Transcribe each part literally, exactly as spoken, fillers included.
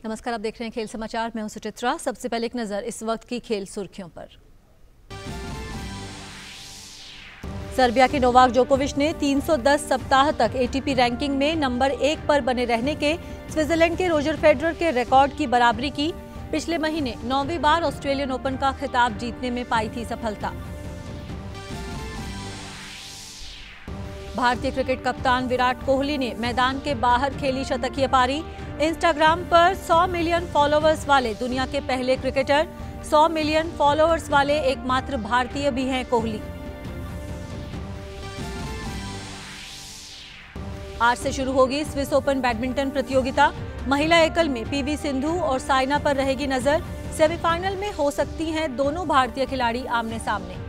नमस्कार, आप देख रहे हैं खेल समाचार। मैं हूं सुचित्रा। सबसे पहले एक नजर इस वक्त की खेल सुर्खियों पर। सर्बिया के नोवाक जोकोविच ने तीन सौ दस सप्ताह तक एटीपी रैंकिंग में नंबर एक पर बने रहने के स्विट्जरलैंड के रोजर फेडरर के रिकॉर्ड की बराबरी की। पिछले महीने नौवीं बार ऑस्ट्रेलियन ओपन का खिताब जीतने में पाई थी सफलता। भारतीय क्रिकेट कप्तान विराट कोहली ने मैदान के बाहर खेली शतकीय पारी। इंस्टाग्राम पर सौ मिलियन फॉलोअर्स वाले दुनिया के पहले क्रिकेटर, सौ मिलियन फॉलोअर्स वाले एकमात्र भारतीय भी हैं कोहली। आज से शुरू होगी स्विस ओपन बैडमिंटन प्रतियोगिता। महिला एकल में पीवी सिंधु और साइना पर रहेगी नजर। सेमीफाइनल में हो सकती हैं दोनों भारतीय खिलाड़ी आमने सामने।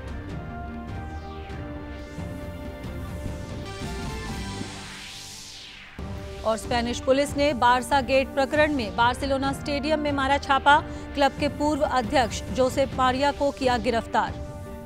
और स्पेनिश पुलिस ने बारसा गेट प्रकरण में बार्सिलोना स्टेडियम में मारा छापा। क्लब के पूर्व अध्यक्ष जोसेफ मारिया को किया गिरफ्तार।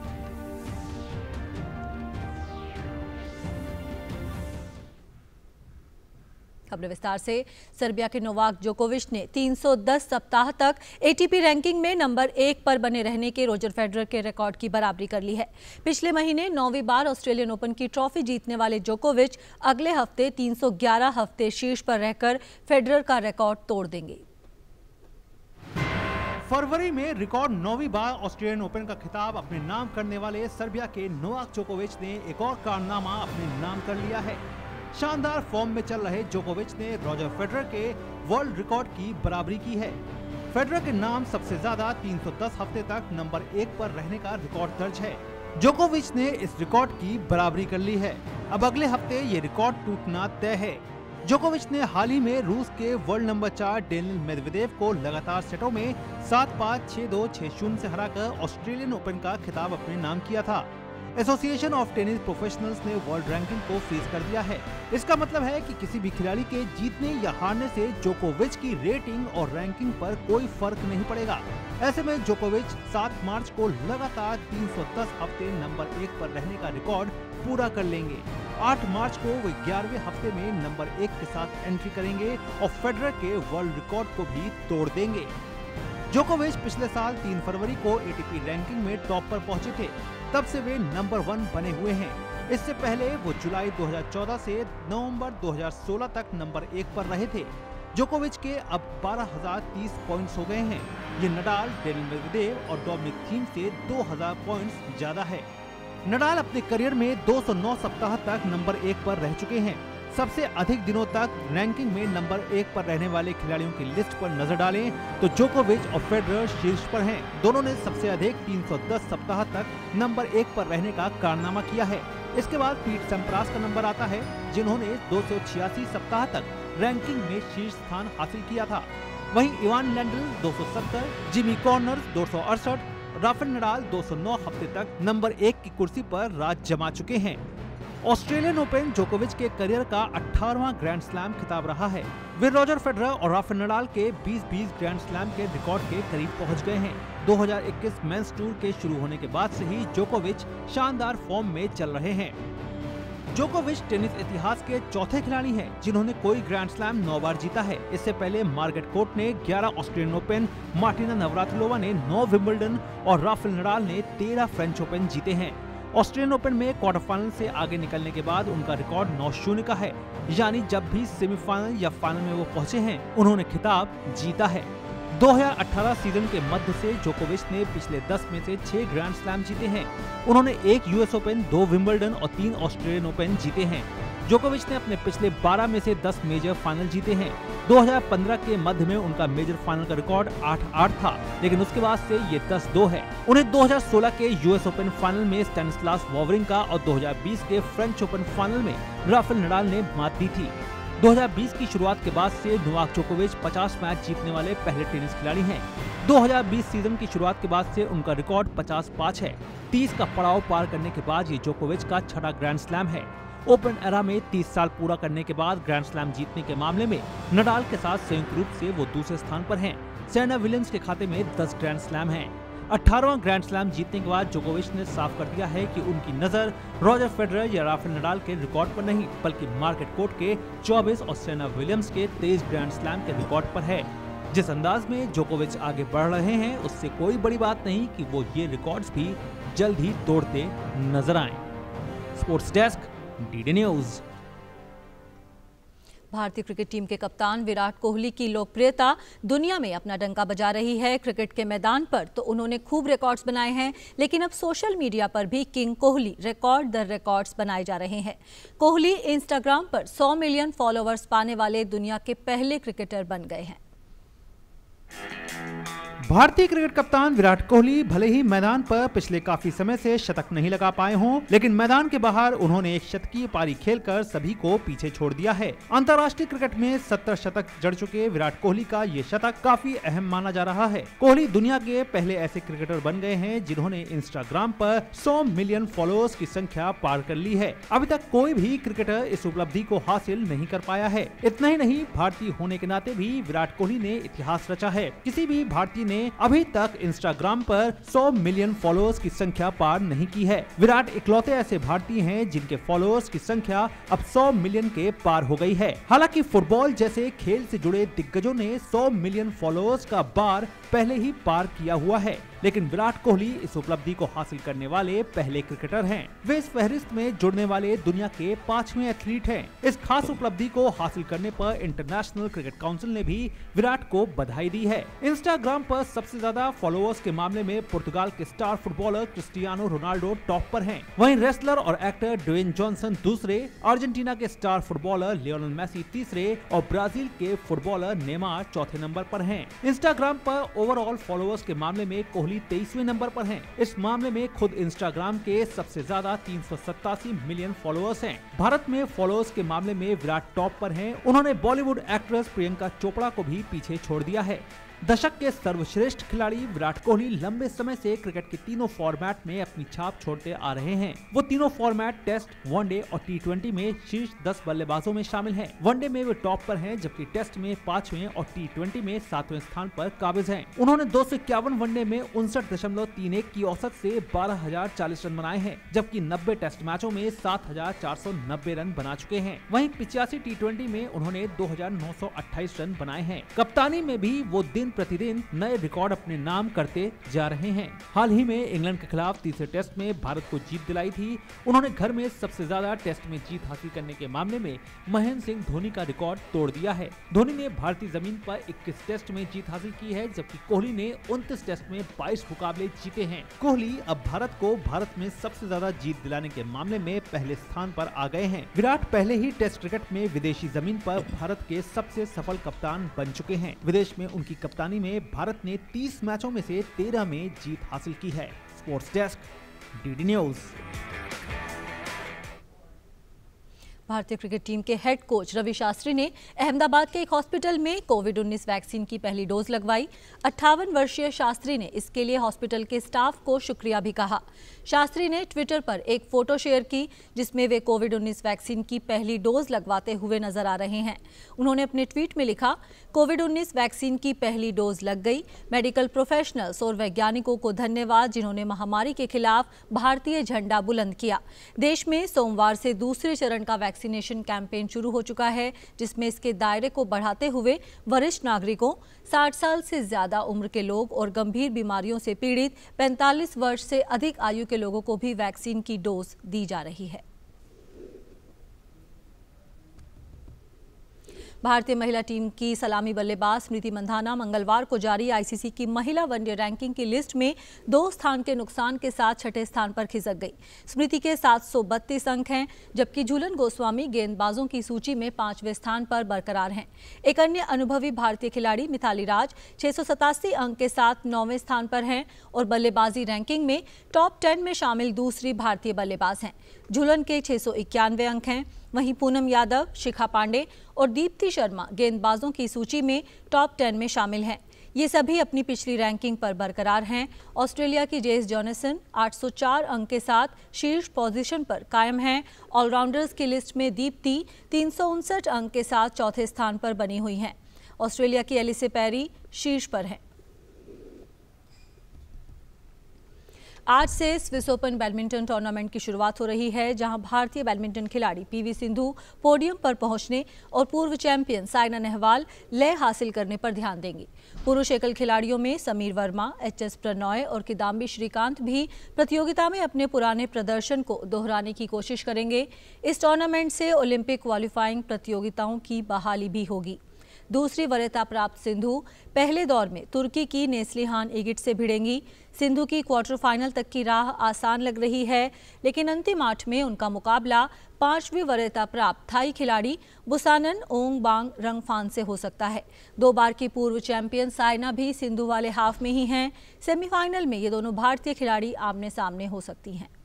खबर विस्तार से। सर्बिया के नोवाक जोकोविच ने तीन सौ दस सप्ताह तक एटीपी रैंकिंग में नंबर एक पर बने रहने के रोजर फेडरर के रिकॉर्ड की बराबरी कर ली है। पिछले महीने नौवीं बार ऑस्ट्रेलियन ओपन की ट्रॉफी जीतने वाले जोकोविच अगले हफ्ते तीन सौ ग्यारह हफ्ते शीर्ष पर रहकर फेडरर का रिकॉर्ड तोड़ देंगे। फरवरी में रिकॉर्ड नौवीं बार ऑस्ट्रेलियन ओपन का खिताब अपने नाम करने वाले सर्बिया के नोवाक जोकोविच ने एक और कारनामा अपने नाम कर लिया है। शानदार फॉर्म में चल रहे जोकोविच ने रॉजर फेडरर के वर्ल्ड रिकॉर्ड की बराबरी की है। फेडरर के नाम सबसे ज्यादा तीन सौ दस हफ्ते तक नंबर एक पर रहने का रिकॉर्ड दर्ज है। जोकोविच ने इस रिकॉर्ड की बराबरी कर ली है। अब अगले हफ्ते ये रिकॉर्ड टूटना तय है। जोकोविच ने हाल ही में रूस के वर्ल्ड नंबर चार डेनिल मेदवेदेव को लगातार सेटों में सात पाँच, छह दो, छह शून्य से हराकर ऑस्ट्रेलियन ओपन का खिताब अपने नाम किया था। एसोसिएशन ऑफ टेनिस प्रोफेशनल्स ने वर्ल्ड रैंकिंग को फ्रीज कर दिया है। इसका मतलब है कि किसी भी खिलाड़ी के जीतने या हारने से जोकोविच की रेटिंग और रैंकिंग पर कोई फर्क नहीं पड़ेगा। ऐसे में जोकोविच सात मार्च को लगातार तीन सौ दस हफ्ते नंबर एक पर रहने का रिकॉर्ड पूरा कर लेंगे। आठ मार्च को वे ग्यारहवें हफ्ते में नंबर एक के साथ एंट्री करेंगे और फेडरर के वर्ल्ड रिकॉर्ड को भी तोड़ देंगे। जोकोविच पिछले साल तीन फरवरी को एटीपी रैंकिंग में टॉप पर पहुंचे थे। तब से वे नंबर वन बने हुए हैं। इससे पहले वो जुलाई दो हज़ार चौदह से नवंबर दो हज़ार सोलह तक नंबर एक पर रहे थे। जोकोविच के अब बारह हज़ार तीस पॉइंट्स हो गए हैं। ये नडाल, डेनिल मेदवेदेव और डोमिनिक थीम से दो हज़ार पॉइंट्स ज्यादा है। नडाल अपने करियर में दो सौ नौ सप्ताह तक नंबर एक पर रह चुके हैं। सबसे अधिक दिनों तक रैंकिंग में नंबर एक पर रहने वाले खिलाड़ियों की लिस्ट पर नजर डालें तो जोकोविच और फेडरर शीर्ष पर हैं। दोनों ने सबसे अधिक तीन सौ दस सप्ताह तक नंबर एक पर रहने का कारनामा किया है। इसके बाद पीट सैम्प्रास का नंबर आता है, जिन्होंने दो सौ छियासी सप्ताह तक रैंकिंग में शीर्ष स्थान हासिल किया था। वहीं इवान लैंडल दो सौ सत्तर, जिमी कॉर्नर्स दो सौ अड़सठ, राफेल नडाल दो सौ नौ हफ्ते तक नंबर एक की कुर्सी पर राज जमा चुके हैं। ऑस्ट्रेलियन ओपन जोकोविच के करियर का अठारहवां ग्रैंड स्लैम खिताब रहा है। वे रॉजर फेडरर और राफेल नडाल के बीस बीस ग्रैंड स्लैम के रिकॉर्ड के करीब पहुंच गए हैं। दो हज़ार इक्कीस मेंस टूर के शुरू होने के बाद से ही जोकोविच शानदार फॉर्म में चल रहे हैं। जोकोविच टेनिस इतिहास के चौथे खिलाड़ी हैं जिन्होंने कोई ग्रैंड स्लैम नौ बार जीता है। इससे पहले मार्गरेट कोर्ट ने ग्यारह ऑस्ट्रेलियन ओपन, मार्टिना नवरातिलोवा ने नौ विंबलडन और राफेल नडाल ने तेरह फ्रेंच ओपन जीते हैं। ऑस्ट्रेलियन ओपन में क्वार्टर फाइनल से आगे निकलने के बाद उनका रिकॉर्ड नौ शून्य का है, यानी जब भी सेमीफाइनल या फाइनल में वो पहुंचे हैं उन्होंने खिताब जीता है। दो हज़ार अठारह सीजन के मध्य से जोकोविच ने पिछले दस में से छह ग्रैंड स्लैम जीते हैं। उन्होंने एक यूएस ओपन, दो विंबलडन और तीन ऑस्ट्रेलियन ओपन जीते हैं। जोकोविच ने अपने पिछले बारह में से दस मेजर फाइनल जीते हैं। दो हज़ार पंद्रह के मध्य में उनका मेजर फाइनल का रिकॉर्ड आठ आठ था, लेकिन उसके बाद से ये दस दो है। उन्हें दो हज़ार सोलह के यूएस ओपन फाइनल में स्टैनिस्लास वावरिंका और दो हज़ार बीस के फ्रेंच ओपन फाइनल में राफेल नडाल ने मात दी थी। दो हज़ार बीस की शुरुआत के बाद से नोवाक जोकोविच पचास मैच जीतने वाले पहले टेनिस खिलाड़ी हैं। दो हज़ार बीस सीजन की शुरुआत के बाद से उनका रिकॉर्ड पचास पाँच है। तीस का पड़ाव पार करने के बाद ये जोकोविच का छठा ग्रैंड स्लैम है। ओपन एरा में तीस साल पूरा करने के बाद ग्रैंड स्लैम जीतने के मामले में नडाल के साथ संयुक्त रूप से वो दूसरे स्थान पर हैं। सेरेना विलियम्स के खाते में दस ग्रैंड स्लैम हैं। अठारहवां ग्रैंड स्लैम जीतने के बाद जोकोविच ने साफ कर दिया है कि उनकी नजर रॉजर फेडरर या राफेल नडाल के रिकॉर्ड पर नहीं, बल्कि मार्गरेट कोर्ट के चौबीस और सेरेना विलियम्स के तेईस ग्रैंड स्लैम के रिकॉर्ड पर है। जिस अंदाज में जोकोविच आगे बढ़ रहे हैं, उससे कोई बड़ी बात नहीं कि वो ये रिकॉर्ड्स भी जल्द ही तोड़ते नजर आएं। Sports desk, DD news. भारतीय क्रिकेट टीम के कप्तान विराट कोहली की लोकप्रियता दुनिया में अपना डंका बजा रही है। क्रिकेट के मैदान पर तो उन्होंने खूब रिकॉर्ड्स बनाए हैं, लेकिन अब सोशल मीडिया पर भी किंग कोहली रिकॉर्ड दर रिकॉर्ड्स बनाए जा रहे हैं। कोहली इंस्टाग्राम पर सौ मिलियन फॉलोअर्स पाने वाले दुनिया के पहले क्रिकेटर बन गए हैं। भारतीय क्रिकेट कप्तान विराट कोहली भले ही मैदान पर पिछले काफी समय से शतक नहीं लगा पाए हों, लेकिन मैदान के बाहर उन्होंने एक शतकीय पारी खेलकर सभी को पीछे छोड़ दिया है। अंतर्राष्ट्रीय क्रिकेट में सत्तर शतक जड़ चुके विराट कोहली का ये शतक काफी अहम माना जा रहा है। कोहली दुनिया के पहले ऐसे क्रिकेटर बन गए हैं जिन्होंने इंस्टाग्राम पर सौ मिलियन फॉलोअर्स की संख्या पार कर ली है। अभी तक कोई भी क्रिकेटर इस उपलब्धि को हासिल नहीं कर पाया है। इतना ही नहीं, भारतीय होने के नाते भी विराट कोहली ने इतिहास रचा है। किसी भी भारतीय ने अभी तक इंस्टाग्राम पर सौ मिलियन फॉलोअर्स की संख्या पार नहीं की है। विराट इकलौते ऐसे भारतीय हैं जिनके फॉलोअर्स की संख्या अब सौ मिलियन के पार हो गई है। हालांकि फुटबॉल जैसे खेल से जुड़े दिग्गजों ने सौ मिलियन फॉलोअर्स का बार पहले ही पार किया हुआ है, लेकिन विराट कोहली इस उपलब्धि को हासिल करने वाले पहले क्रिकेटर हैं। वे इस फहरिस्त में जुड़ने वाले दुनिया के पांचवें एथलीट हैं। इस खास उपलब्धि को हासिल करने पर इंटरनेशनल क्रिकेट काउंसिल ने भी विराट को बधाई दी है। इंस्टाग्राम पर सबसे ज्यादा फॉलोअर्स के मामले में पुर्तगाल के star footballer Cristiano Ronaldo top पर हैं। वहीं रेसलर और एक्टर ड्वेन जॉनसन दूसरे, अर्जेंटीना के स्टार फुटबॉलर लियोनेल मेसी तीसरे और ब्राजील के फुटबॉलर नेमार चौथे नंबर पर हैं। इंस्टाग्राम पर ओवरऑल फॉलोअर्स के मामले में कोहली तेईसवें नंबर पर हैं। इस मामले में खुद इंस्टाग्राम के सबसे ज्यादा तीन सौ सत्तासी मिलियन फॉलोअर्स हैं। भारत में फॉलोअर्स के मामले में विराट टॉप पर हैं। उन्होंने बॉलीवुड एक्ट्रेस प्रियंका चोपड़ा को भी पीछे छोड़ दिया है। दशक के सर्वश्रेष्ठ खिलाड़ी विराट कोहली लंबे समय से क्रिकेट के तीनों फॉर्मेट में अपनी छाप छोड़ते आ रहे हैं। वो तीनों फॉर्मेट टेस्ट, वनडे और टी ट्वेंटी में शीर्ष दस बल्लेबाजों में शामिल हैं। वनडे में वे टॉप पर हैं, जबकि टेस्ट में पांचवें और टी ट्वेंटी में सातवें स्थान पर काबिज हैं। उन्होंने दो सौ इक्यावन वनडे में उनसठ दशमलव तीन एक की औसत से बारह हजार चालीस रन बनाए हैं, जबकि नब्बे टेस्ट मैचों में सात हजार चार सौ नब्बे रन बना चुके हैं। वहीं पिचासी टी ट्वेंटी में उन्होंने दो हजार नौ सौ अट्ठाईस रन बनाए हैं। कप्तानी में भी वो दिन प्रतिदिन नए रिकॉर्ड अपने नाम करते जा रहे हैं। हाल ही में इंग्लैंड के खिलाफ तीसरे टेस्ट में भारत को जीत दिलाई थी। उन्होंने घर में सबसे ज्यादा टेस्ट में जीत हासिल करने के मामले में महेंद्र सिंह धोनी का रिकॉर्ड तोड़ दिया है। धोनी ने भारतीय जमीन पर इक्कीस टेस्ट में जीत हासिल की है, जबकि कोहली ने उनतीस टेस्ट में बाईस मुकाबले जीते हैं। कोहली अब भारत को भारत में सबसे ज्यादा जीत दिलाने के मामले में पहले स्थान पर आ गए हैं। विराट पहले ही टेस्ट क्रिकेट में विदेशी जमीन पर भारत के सबसे सफल कप्तान बन चुके हैं। विदेश में उनकी कप्तानी में भारत ने तीस मैचों में से तेरह में जीत हासिल की है। Sports desk, DD news. भारतीय क्रिकेट टीम के हेड कोच रवि शास्त्री ने अहमदाबाद के एक हॉस्पिटल में कोविड उन्नीस वैक्सीन की पहली डोज लगवाई। अट्ठावन वर्षीय शास्त्री ने इसके लिए हॉस्पिटल के स्टाफ को शुक्रिया भी कहा। शास्त्री ने ट्विटर पर एक फोटो शेयर की जिसमें वे कोविड उन्नीस वैक्सीन की पहली डोज लगवाते हुए नजर आ रहे हैं। उन्होंने अपने ट्वीट में लिखा, कोविड उन्नीस वैक्सीन की पहली डोज लग गई। मेडिकल प्रोफेशनल्स और वैज्ञानिकों को धन्यवाद जिन्होंने महामारी के खिलाफ भारतीय झंडा बुलंद किया। देश में सोमवार से दूसरे चरण का वैक्सीनेशन कैंपेन शुरू हो चुका है, जिसमें इसके दायरे को बढ़ाते हुए वरिष्ठ नागरिकों, साठ साल से ज्यादा उम्र के लोग और गंभीर बीमारियों से पीड़ित पैंतालीस वर्ष से अधिक आयु के लोगों को भी वैक्सीन की डोज दी जा रही है। भारतीय महिला टीम की सलामी बल्लेबाज स्मृति मंधाना मंगलवार को जारी आईसीसी की महिला वनडे रैंकिंग की लिस्ट में दो स्थान के नुकसान के साथ छठे स्थान पर खिसक गई। स्मृति के सात सौ बत्तीस अंक हैं, जबकि झूलन गोस्वामी गेंदबाजों की सूची में पांचवें स्थान पर बरकरार हैं। एक अन्य अनुभवी भारतीय खिलाड़ी मिताली राज छह सौ सतासी अंक के साथ नौवें स्थान पर हैं और बल्लेबाजी रैंकिंग में टॉप टेन में शामिल दूसरी भारतीय बल्लेबाज हैं। झूलन के छह सौ इक्यानवे अंक हैं। वहीं पूनम यादव, शिखा पांडे और दीप्ति शर्मा गेंदबाजों की सूची में टॉप टेन में शामिल हैं। ये सभी अपनी पिछली रैंकिंग पर बरकरार हैं। ऑस्ट्रेलिया की जेस जॉनसन आठ सौ चार अंक के साथ शीर्ष पोजीशन पर कायम हैं। ऑलराउंडर्स की लिस्ट में दीप्ति तीन सौ उनसठ अंक के साथ चौथे स्थान पर बनी हुई हैं। ऑस्ट्रेलिया की एलिसे पेरी शीर्ष पर हैं। आज से स्विस ओपन बैडमिंटन टूर्नामेंट की शुरुआत हो रही है, जहां भारतीय बैडमिंटन खिलाड़ी पीवी सिंधु पोडियम पर पहुंचने और पूर्व चैंपियन साइना नेहवाल लय हासिल करने पर ध्यान देंगी। पुरुष एकल खिलाड़ियों में समीर वर्मा, एच एस प्रणॉय और किदाम्बी श्रीकांत भी प्रतियोगिता में अपने पुराने प्रदर्शन को दोहराने की कोशिश करेंगे। इस टूर्नामेंट से ओलंपिक क्वालिफाइंग प्रतियोगिताओं की बहाली भी होगी। दूसरी वरीयता प्राप्त सिंधु पहले दौर में तुर्की की नेस्लिहान इगिट से भिड़ेंगी। सिंधु की क्वार्टर फाइनल तक की राह आसान लग रही है, लेकिन अंतिम आठ में उनका मुकाबला पांचवी वरीयता प्राप्त थाई खिलाड़ी बुसानन ओंगबांग रंगफान से हो सकता है। दो बार की पूर्व चैंपियन साइना भी सिंधु वाले हाफ में ही हैं। सेमीफाइनल में ये दोनों भारतीय खिलाड़ी आमने सामने हो सकती हैं।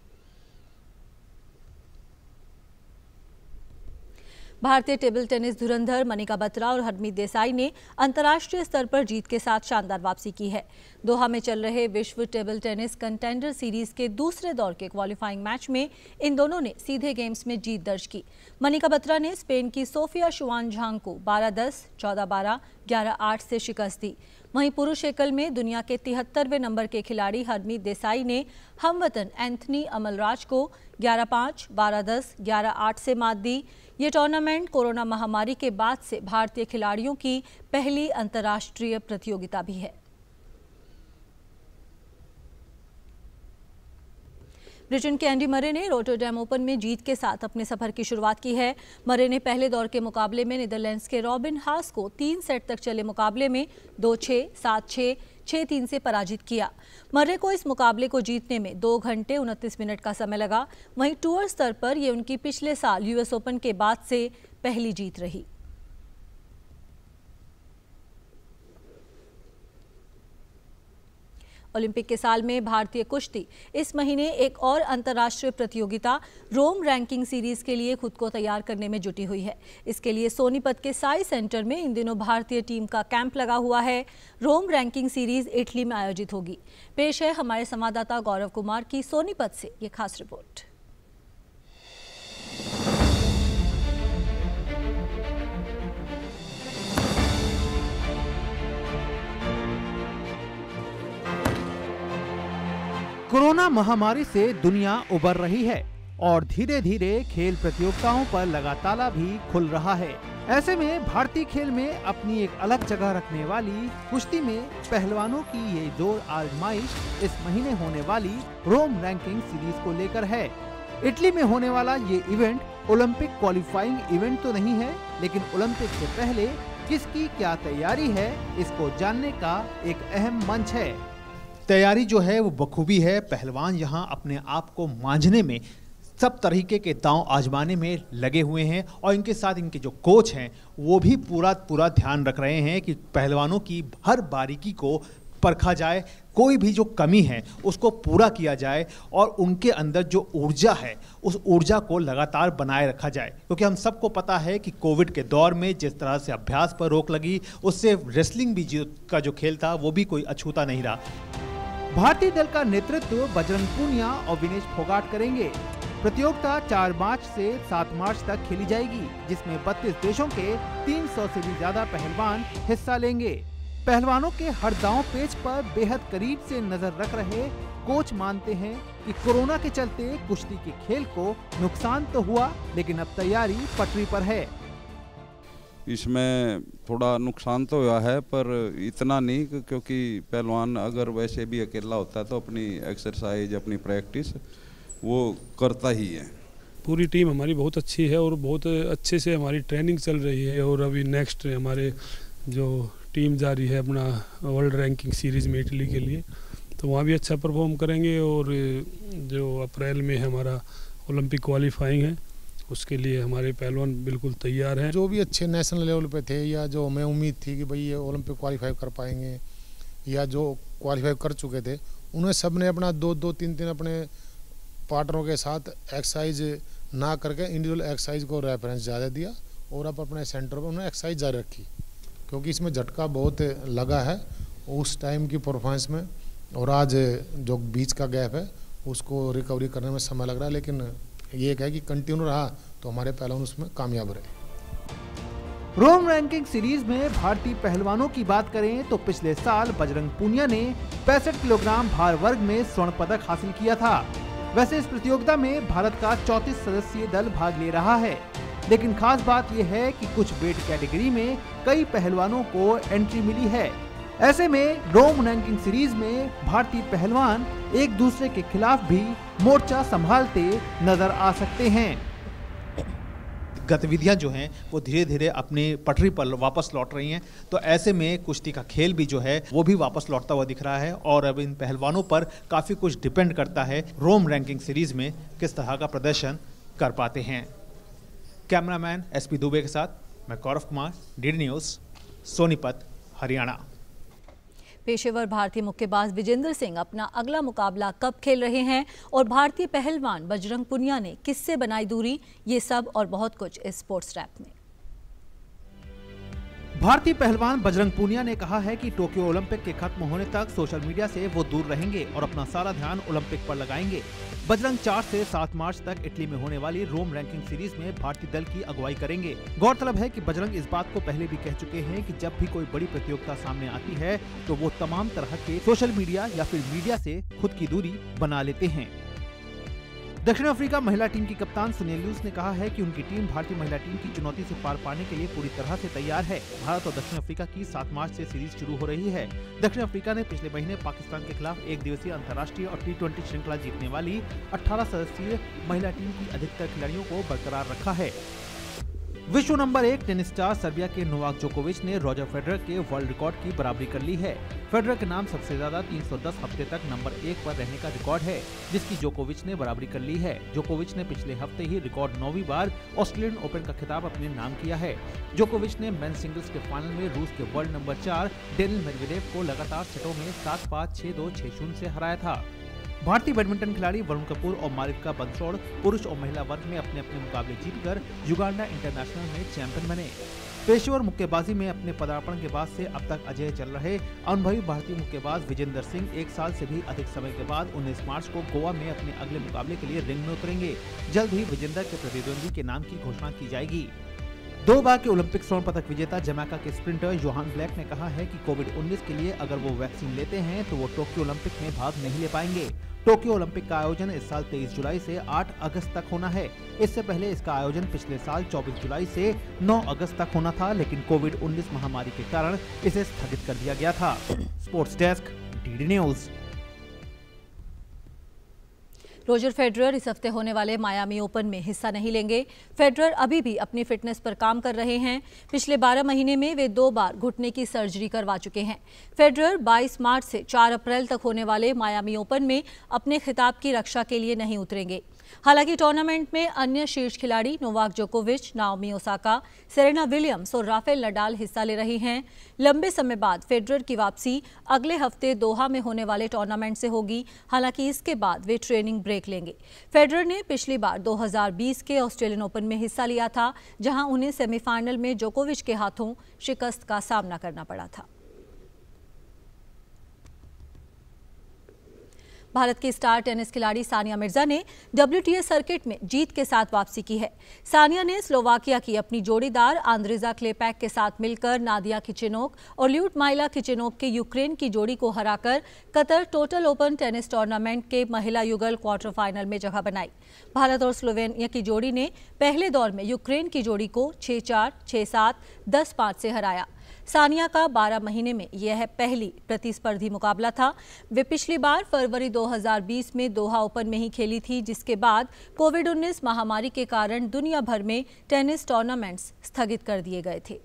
भारतीय टेबल टेनिस धुरंधर मनिका बत्रा और हरमीत देसाई ने अंतर्राष्ट्रीय स्तर पर जीत के साथ शानदार वापसी की है। दोहा में चल रहे विश्व टेबल टेनिस कंटेंडर सीरीज के दूसरे दौर के क्वालिफाइंग मैच में इन दोनों ने सीधे गेम्स में जीत दर्ज की। मनिका बत्रा ने स्पेन की सोफिया शुआनझांग को बारह दस, चौदह बारह, ग्यारह आठ से शिकस्त दी। वहीं पुरुष एकल में दुनिया के तिहत्तरवें नंबर के खिलाड़ी हरमीत देसाई ने हमवतन एंथनी अमलराज को ग्यारह पाँच, बारह दस, ग्यारह आठ से मात दी। ये टूर्नामेंट कोरोना महामारी के बाद से भारतीय खिलाड़ियों की पहली अंतर्राष्ट्रीय प्रतियोगिता भी है। ब्रिटेन के एंडी मरे ने रोटरडैम ओपन में जीत के साथ अपने सफर की शुरुआत की है। मरे ने पहले दौर के मुकाबले में नीदरलैंड्स के रॉबिन हास को तीन सेट तक चले मुकाबले में दो छः, सात छः, छः तीन से पराजित किया। मरे को इस मुकाबले को जीतने में दो घंटे उनतीस मिनट का समय लगा। वहीं टूर स्तर पर यह उनकी पिछले साल यूएस ओपन के बाद से पहली जीत रही। ओलंपिक के साल में भारतीय कुश्ती इस महीने एक और अंतर्राष्ट्रीय प्रतियोगिता रोम रैंकिंग सीरीज के लिए खुद को तैयार करने में जुटी हुई है। इसके लिए सोनीपत के साई सेंटर में इन दिनों भारतीय टीम का कैंप लगा हुआ है। रोम रैंकिंग सीरीज इटली में आयोजित होगी। पेश है हमारे संवाददाता गौरव कुमार की सोनीपत से ये खास रिपोर्ट। कोरोना महामारी से दुनिया उबर रही है और धीरे धीरे खेल प्रतियोगिताओं पर लगा ताला भी खुल रहा है। ऐसे में भारतीय खेल में अपनी एक अलग जगह रखने वाली कुश्ती में पहलवानों की ये जोर आजमाइश इस महीने होने वाली रोम रैंकिंग सीरीज को लेकर है। इटली में होने वाला ये इवेंट ओलंपिक क्वालिफाइंग इवेंट तो नहीं है, लेकिन ओलंपिक से पहले किसकी क्या तैयारी है, इसको जानने का एक अहम मंच है। तैयारी जो है वो बखूबी है। पहलवान यहाँ अपने आप को मांझने में, सब तरीके के दांव आजमाने में लगे हुए हैं और इनके साथ इनके जो कोच हैं वो भी पूरा पूरा ध्यान रख रहे हैं कि पहलवानों की हर बारीकी को परखा जाए, कोई भी जो कमी है उसको पूरा किया जाए और उनके अंदर जो ऊर्जा है उस ऊर्जा को लगातार बनाए रखा जाए। क्योंकि हम सबको पता है कि कोविड के दौर में जिस तरह से अभ्यास पर रोक लगी, उससे रेसलिंग भी जो का जो खेल था वो भी कोई अछूता नहीं रहा। भारतीय दल का नेतृत्व बजरंग पूनिया और विनेश फोगाट करेंगे। प्रतियोगिता चार मार्च से सात मार्च तक खेली जाएगी, जिसमें बत्तीस देशों के तीन सौ से भी ज्यादा पहलवान हिस्सा लेंगे। पहलवानों के हर दांव पेच पर बेहद करीब से नजर रख रहे कोच मानते हैं कि कोरोना के चलते कुश्ती के खेल को नुकसान तो हुआ, लेकिन अब तैयारी पटरी पर है। इसमें थोड़ा नुकसान तो हुआ है, पर इतना नहीं, क्योंकि पहलवान अगर वैसे भी अकेला होता है तो अपनी एक्सरसाइज, अपनी प्रैक्टिस वो करता ही है। पूरी टीम हमारी बहुत अच्छी है और बहुत अच्छे से हमारी ट्रेनिंग चल रही है। और अभी नेक्स्ट हमारे जो टीम जा रही है अपना वर्ल्ड रैंकिंग सीरीज़ में इटली के लिए, तो वहाँ भी अच्छा परफॉर्म करेंगे। और जो अप्रैल में हमारा ओलंपिक क्वालिफाइंग है उसके लिए हमारे पहलवान बिल्कुल तैयार हैं। जो भी अच्छे नेशनल लेवल पे थे या जो हमें उम्मीद थी कि भाई ये ओलंपिक क्वालिफाई कर पाएंगे या जो क्वालिफाई कर चुके थे, उन्हें सब ने अपना दो दो तीन तीन अपने पार्टनरों के साथ एक्सरसाइज ना करके इंडिविजुअल एक्सरसाइज को रेफरेंस ज़्यादा दिया और अब अपने सेंटर पर उन्होंने एक्सरसाइज जारी रखी, क्योंकि इसमें झटका बहुत लगा है उस टाइम की परफॉर्मेंस में। और आज जो बीच का गैप है उसको रिकवरी करने में समय लग रहा है, लेकिन ये है कि कंटिन्यू रहा तो हमारे पहलवान उसमें कामयाब रहे। रोम रैंकिंग सीरीज में भारतीय पहलवानों की बात करें तो पिछले साल बजरंग पूनिया ने पैंसठ किलोग्राम भार वर्ग में स्वर्ण पदक हासिल किया था। वैसे इस प्रतियोगिता में भारत का चौंतीस सदस्यीय दल भाग ले रहा है, लेकिन खास बात यह है कि कुछ वेट कैटेगरी में कई पहलवानों को एंट्री मिली है। ऐसे में रोम रैंकिंग सीरीज में भारतीय पहलवान एक दूसरे के खिलाफ भी मोर्चा संभालते नजर आ सकते हैं। गतिविधियां जो हैं वो धीरे धीरे अपनी पटरी पर वापस लौट रही हैं, तो ऐसे में कुश्ती का खेल भी जो है वो भी वापस लौटता हुआ दिख रहा है और अब इन पहलवानों पर काफ़ी कुछ डिपेंड करता है रोम रैंकिंग सीरीज में किस तरह का प्रदर्शन कर पाते हैं। कैमरामैन एस पी दुबे के साथ मैं गौरव कुमार, डीडी न्यूज़, सोनीपत, हरियाणा। पेशेवर भारतीय मुक्केबाज विजेंद्र सिंह अपना अगला मुकाबला कब खेल रहे हैं और भारतीय पहलवान बजरंग पूनिया ने किससे बनाई दूरी, ये सब और बहुत कुछ इस स्पोर्ट्स रैप में। भारतीय पहलवान बजरंग पूनिया ने कहा है कि टोक्यो ओलंपिक के खत्म होने तक सोशल मीडिया से वो दूर रहेंगे और अपना सारा ध्यान ओलंपिक पर लगाएंगे। बजरंग चार से सात मार्च तक इटली में होने वाली रोम रैंकिंग सीरीज में भारतीय दल की अगुवाई करेंगे। गौरतलब है कि बजरंग इस बात को पहले भी कह चुके हैं कि जब भी कोई बड़ी प्रतियोगिता सामने आती है तो वो तमाम तरह के सोशल मीडिया या फिर मीडिया से खुद की दूरी बना लेते हैं। दक्षिण अफ्रीका महिला टीम की कप्तान सुनील लूस ने कहा है कि उनकी टीम भारतीय महिला टीम की चुनौती से पार पाने के लिए पूरी तरह से तैयार है। भारत और दक्षिण अफ्रीका की सात मार्च से सीरीज शुरू हो रही है। दक्षिण अफ्रीका ने पिछले महीने पाकिस्तान के खिलाफ एक दिवसीय अंतर्राष्ट्रीय और टी ट्वेंटी श्रृंखला जीतने वाली अठारह सदस्यीय महिला टीम की अधिकतर खिलाड़ियों को बरकरार रखा है। विश्व नंबर एक टेनिस स्टार सर्बिया के नोवाक जोकोविच ने रॉजर फेडरर के वर्ल्ड रिकॉर्ड की बराबरी कर ली है। फेडरर के नाम सबसे ज्यादा तीन सौ दस हफ्ते तक नंबर एक पर रहने का रिकॉर्ड है, जिसकी जोकोविच ने बराबरी कर ली है। जोकोविच ने पिछले हफ्ते ही रिकॉर्ड नौवीं बार ऑस्ट्रेलियन ओपन का खिताब अपने नाम किया है। जोकोविच ने मेंस सिंगल्स के फाइनल में रूस के वर्ल्ड नंबर चार डेनिल मेदवेदेव को लगातार सेटों में सात पाँच छह दो छह शून्य से हराया था। भारतीय बैडमिंटन खिलाड़ी वरुण कपूर और मारिका बंसोड़ पुरुष और महिला वर्ग में अपने अपने मुकाबले जीतकर युगांडा इंटरनेशनल में चैंपियन बने। पेशेवर मुक्केबाजी में अपने पदार्पण के बाद से अब तक अजय चल रहे अनुभवी भारतीय मुक्केबाज विजेंद्र सिंह एक साल से भी अधिक समय के बाद उन्नीस मार्च को गोवा में अपने अगले मुकाबले के लिए रिंग में उतरेंगे। जल्द ही विजेंद्र के प्रतिद्वंदी के नाम की घोषणा की जाएगी। दो बार के ओलंपिक स्वर्ण पदक विजेता जमैका के स्प्रिंटर योहान ब्लैक ने कहा है कि कोविड उन्नीस के लिए अगर वो वैक्सीन लेते हैं तो वो टोक्यो ओलंपिक में भाग नहीं ले पाएंगे। टोक्यो ओलंपिक का आयोजन इस साल तेईस जुलाई से आठ अगस्त तक होना है। इससे पहले इसका आयोजन पिछले साल चौबीस जुलाई से नौ अगस्त तक होना था, लेकिन कोविड उन्नीस महामारी के कारण इसे स्थगित कर दिया गया था। Sports desk, DD news. Roger Federer इस हफ्ते होने वाले मायामी ओपन में हिस्सा नहीं लेंगे। फेडरर अभी भी अपनी फिटनेस पर काम कर रहे हैं। पिछले बारह महीने में वे दो बार घुटने की सर्जरी करवा चुके हैं। फेडरर बाईस मार्च से चार अप्रैल तक होने वाले मायामी ओपन में अपने खिताब की रक्षा के लिए नहीं उतरेंगे। हालांकि टूर्नामेंट में अन्य शीर्ष खिलाड़ी नोवाक जोकोविच, नाओमी ओसाका, सेरेना विलियम्स और राफेल नडाल हिस्सा ले रहे हैं। लंबे समय बाद फेडरर की वापसी अगले हफ्ते दोहा में होने वाले टूर्नामेंट से होगी। हालांकि इसके बाद वे ट्रेनिंग ब्रेक लेंगे। फेडरर ने पिछली बार दो हज़ार बीस के ऑस्ट्रेलियन ओपन में हिस्सा लिया था, जहां उन्हें सेमीफाइनल में जोकोविच के हाथों शिकस्त का सामना करना पड़ा था। भारत की स्टार टेनिस खिलाड़ी सानिया मिर्जा ने डब्ल्यूटीए सर्किट में जीत के साथ वापसी की है। सानिया ने स्लोवाकिया की अपनी जोड़ीदार आंद्रेजा क्लेपैक के साथ मिलकर नादिया किचेनोक और ल्यूडमाइला किचेनोक के यूक्रेन की जोड़ी को हराकर Qatar total open tennis tournament के महिला युगल क्वार्टर फाइनल में जगह बनाई। भारत और स्लोवेनिया की जोड़ी ने पहले दौर में यूक्रेन की जोड़ी को छह चार, छह सात, दस पाँच से हराया। सानिया का बारह महीने में यह पहली प्रतिस्पर्धी मुकाबला था। वे पिछली बार फरवरी दो हज़ार बीस में दोहा ओपन में ही खेली थी, जिसके बाद कोविड उन्नीस महामारी के कारण दुनिया भर में टेनिस टूर्नामेंट्स स्थगित कर दिए गए थे।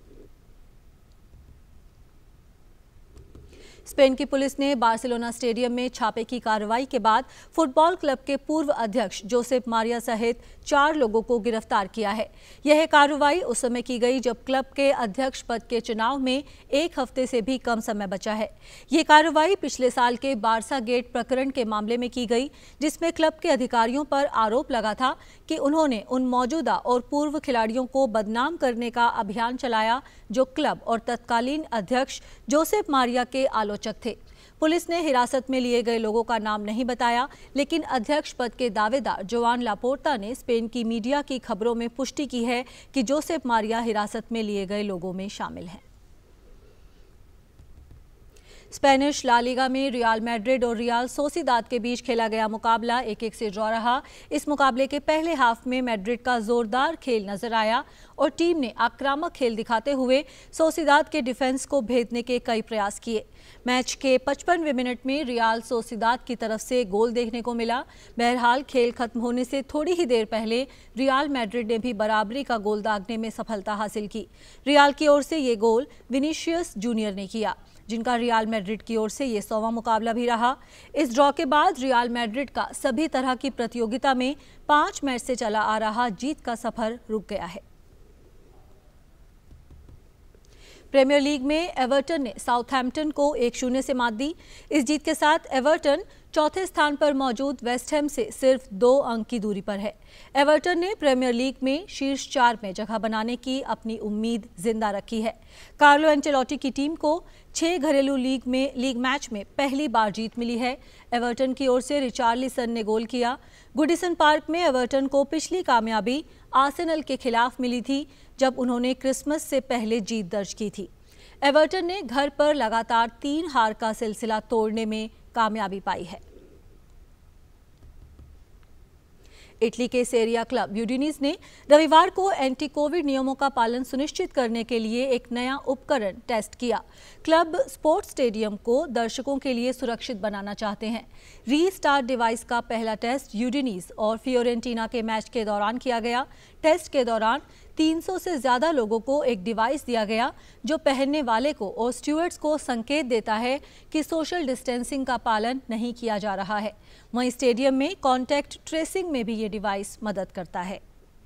स्पेन की पुलिस ने बार्सिलोना स्टेडियम में छापे की कार्रवाई के बाद फुटबॉल क्लब के पूर्व अध्यक्ष जोसेफ मारिया सहित चार लोगों को गिरफ्तार किया है। यह कार्रवाई उस समय की गई जब क्लब के अध्यक्ष पद के चुनाव में एक हफ्ते से भी कम समय बचा है। यह कार्रवाई पिछले साल के बारसा गेट प्रकरण के मामले में की गई, जिसमें क्लब के अधिकारियों पर आरोप लगा था कि उन्होंने उन मौजूदा और पूर्व खिलाड़ियों को बदनाम करने का अभियान चलाया जो क्लब और तत्कालीन अध्यक्ष जोसेफ मारिया के आलोचक थे। पुलिस ने हिरासत में लिए गए लोगों का नाम नहीं बताया, लेकिन अध्यक्ष पद के दावेदार जोआन लापोर्ता ने स्पेन की मीडिया की खबरों में पुष्टि की है कि जोसेफ मारिया हिरासत में लिए गए लोगों में शामिल हैं। स्पेनिश ला लीगा में रियल मैड्रिड और रियल सोसिदाद के बीच खेला गया मुकाबला एक एक से ड्रॉ रहा। इस मुकाबले के पहले हाफ में मैड्रिड का जोरदार खेल नजर आया और टीम ने आक्रामक खेल दिखाते हुए सोसिदाद के डिफेंस को भेदने के कई प्रयास किए। मैच के पचपनवें मिनट में रियल सोसिदाद की तरफ से गोल देखने को मिला। बहरहाल खेल खत्म होने से थोड़ी ही देर पहले रियल मैड्रिड ने भी बराबरी का गोल दागने में सफलता हासिल की। रियल की ओर से ये गोल विनीशियस जूनियर ने किया, जिनका रियल मैड्रिड की ओर से ये सौवां मुकाबला भी रहा। इस ड्रॉ के बाद रियल मैड्रिड का सभी तरह की प्रतियोगिता में पांच मैच से चला आ रहा जीत का सफर रुक गया है। प्रीमियर लीग में एवर्टन ने साउथहैम्पटन को एक शून्य से मात दी। इस जीत के साथ एवर्टन चौथे स्थान पर मौजूद वेस्ट हैम से सिर्फ दो अंक की दूरी पर है। एवर्टन ने प्रीमियर लीग में शीर्ष चार में जगह बनाने की अपनी उम्मीद जिंदा रखी है। कार्लो एंचेलोटी की टीम को छह घरेलू लीग में लीग मैच में पहली बार जीत मिली है। एवर्टन की ओर से रिचार्लिसन ने गोल किया। गुडिसन पार्क में एवर्टन को पिछली कामयाबी आर्सेनल के खिलाफ मिली थी, जब उन्होंने क्रिसमस से पहले जीत दर्ज की थी। एवर्टन ने घर पर लगातार तीन हार का सिलसिला तोड़ने में कामयाबी पाई है। इटली के सेरिया क्लब यूडिनीज ने रविवार को एंटी कोविड नियमों का पालन सुनिश्चित करने के लिए एक नया उपकरण टेस्ट किया। क्लब स्पोर्ट्स स्टेडियम को दर्शकों के लिए सुरक्षित बनाना चाहते हैं। रीस्टार्ट डिवाइस का पहला टेस्ट यूडिनीज और फियोरेंटीना के मैच के दौरान किया गया। टेस्ट के दौरान तीन सौ से ज्यादा लोगों को एक डिवाइस दिया गया, जो पहनने वाले को और स्टूवर्ड्स को संकेत देता है कि सोशल डिस्टेंसिंग का पालन नहीं किया जा रहा है। वहीं स्टेडियम में कॉन्टैक्ट ट्रेसिंग में भी ये डिवाइस मदद करता है।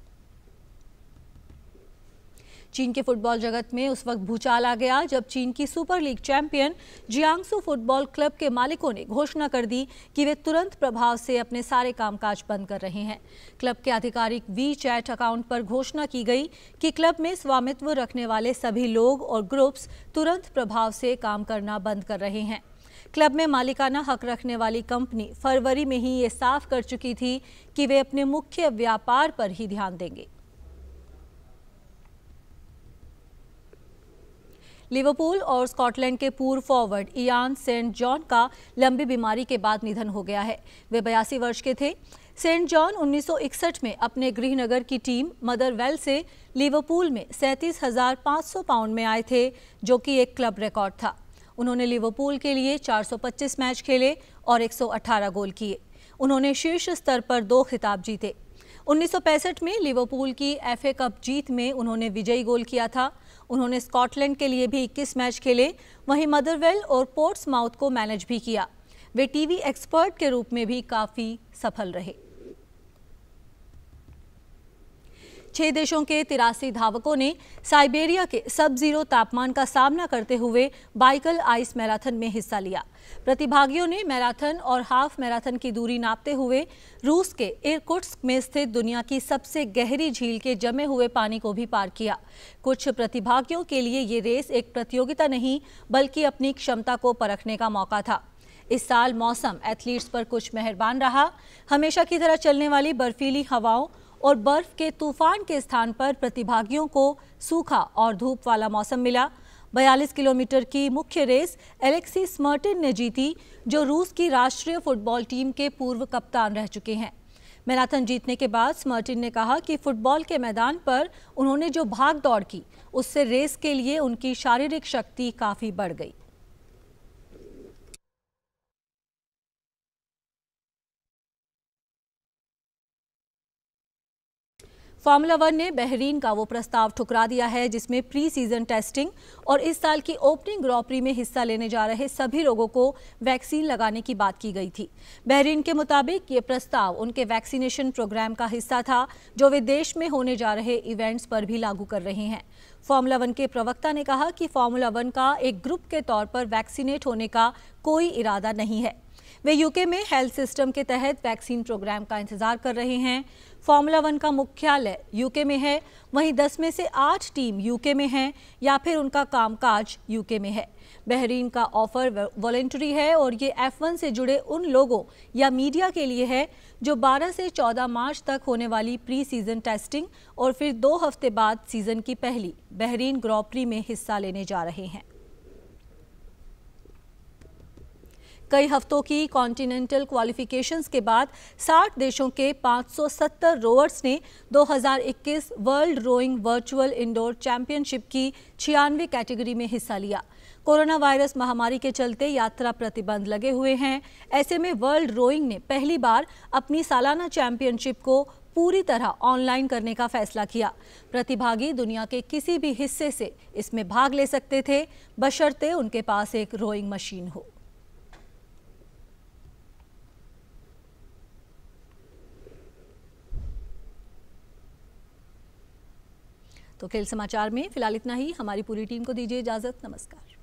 चीन के फुटबॉल जगत में उस वक्त भूचाल आ गया जब चीन की super league champion Jiangsu football club के मालिकों ने घोषणा कर दी कि वे तुरंत प्रभाव से अपने सारे कामकाज बंद कर रहे हैं। क्लब के आधिकारिक वी चैट अकाउंट पर घोषणा की गई कि क्लब में स्वामित्व रखने वाले सभी लोग और ग्रुप्स तुरंत प्रभाव से काम करना बंद कर रहे हैं। क्लब में मालिकाना हक रखने वाली कंपनी फरवरी में ही ये साफ कर चुकी थी कि वे अपने मुख्य व्यापार पर ही ध्यान देंगे। लिवरपूल और स्कॉटलैंड के पूर्व फॉरवर्ड इयान सेंट जॉन का लंबी बीमारी के बाद निधन हो गया है। वे बयासी वर्ष के थे। सेंट जॉन उन्नीस सौ इकसठ में अपने गृहनगर की टीम मदरवेल से लिवरपूल में सैंतीस हजार पाँच सौ पाउंड में आए थे, जो कि एक क्लब रिकॉर्ड था। उन्होंने लिवरपूल के लिए चार सौ पच्चीस मैच खेले और एक सौ अठारह गोल किए। उन्होंने शीर्ष स्तर पर दो खिताब जीते। उन्नीस सौ पैंसठ में लिवरपूल की एफए कप जीत में उन्होंने विजयी गोल किया था। उन्होंने स्कॉटलैंड के लिए भी इक्कीस मैच खेले, वहीं मदरवेल और पोर्ट्समाउथ को मैनेज भी किया। वे टीवी एक्सपर्ट के रूप में भी काफी सफल रहे। छह देशों के तिरासी धावकों ने साइबेरिया के सब जीरो तापमान का सामना करते हुए बाइकल आइस मैराथन में हिस्सा लिया। प्रतिभागियों ने मैराथन और हाफ मैराथन की दूरी नापते हुए रूस के इरकुट्स्क में स्थित दुनिया की सबसे गहरी झील के जमे हुए पानी को भी पार किया। कुछ प्रतिभागियों के लिए ये रेस एक प्रतियोगिता नहीं, बल्कि अपनी क्षमता को परखने का मौका था। इस साल मौसम एथलीट्स पर कुछ मेहरबान रहा। हमेशा की तरह चलने वाली बर्फीली हवाओं और बर्फ के तूफान के स्थान पर प्रतिभागियों को सूखा और धूप वाला मौसम मिला। बयालीस किलोमीटर की मुख्य रेस एलेक्सी स्मर्टिन ने जीती, जो रूस की राष्ट्रीय फुटबॉल टीम के पूर्व कप्तान रह चुके हैं। मैराथन जीतने के बाद स्मर्टिन ने कहा कि फुटबॉल के मैदान पर उन्होंने जो भाग दौड़ की, उससे रेस के लिए उनकी शारीरिक शक्ति काफी बढ़ गई। फार्मूला वन ने बहरीन का वो प्रस्ताव ठुकरा दिया है जिसमें प्री सीजन टेस्टिंग और इस साल की ओपनिंग ग्रॉ प्री में हिस्सा लेने जा रहे सभी लोगों को वैक्सीन लगाने की बात की गई थी। बहरीन के मुताबिक ये प्रस्ताव उनके वैक्सीनेशन प्रोग्राम का हिस्सा था, जो वे देश में होने जा रहे इवेंट्स पर भी लागू कर रहे हैं। फार्मूला वन के प्रवक्ता ने कहा कि फार्मूला वन का एक ग्रुप के तौर पर वैक्सीनेट होने का कोई इरादा नहीं है। वे यूके में हेल्थ सिस्टम के तहत वैक्सीन प्रोग्राम का इंतजार कर रहे हैं। फॉर्मूला वन का मुख्यालय यूके में है, वहीं दस में से आठ टीम यूके में हैं या फिर उनका कामकाज यूके में है। बहरीन का ऑफर वॉलंटरी है और ये एफ वन से जुड़े उन लोगों या मीडिया के लिए है जो बारह से चौदह मार्च तक होने वाली प्री सीजन टेस्टिंग और फिर दो हफ्ते बाद सीजन की पहली बहरीन ग्रॉ प्री में हिस्सा लेने जा रहे हैं। कई हफ्तों की कॉन्टिनेंटल क्वालिफिकेशंस के बाद साठ देशों के पाँच सौ सत्तर रोवर्स ने दो हज़ार इक्कीस world rowing virtual indoor championship की छियानवे कैटेगरी में हिस्सा लिया। कोरोना वायरस महामारी के चलते यात्रा प्रतिबंध लगे हुए हैं। ऐसे में वर्ल्ड रोइंग ने पहली बार अपनी सालाना चैंपियनशिप को पूरी तरह ऑनलाइन करने का फैसला किया। प्रतिभागी दुनिया के किसी भी हिस्से से इसमें भाग ले सकते थे, बशर्ते उनके पास एक रोइंग मशीन हो। तो खेल समाचार में फिलहाल इतना ही। हमारी पूरी टीम को दीजिए इजाजत। नमस्कार।